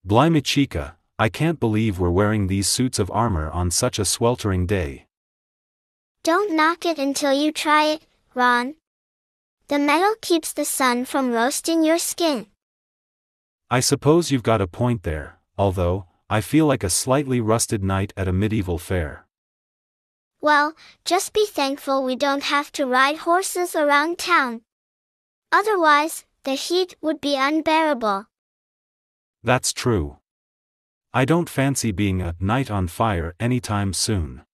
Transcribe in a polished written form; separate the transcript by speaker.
Speaker 1: Blimey chica, I can't believe we're wearing these suits of armor on such a sweltering day.
Speaker 2: Don't knock it until you try it, Ron. The metal keeps the sun from roasting your skin.
Speaker 1: I suppose you've got a point there, although, I feel like a slightly rusted knight at a medieval fair.
Speaker 2: Well, just be thankful we don't have to ride horses around town. Otherwise, the heat would be unbearable.
Speaker 1: That's true. I don't fancy being a knight on fire anytime soon.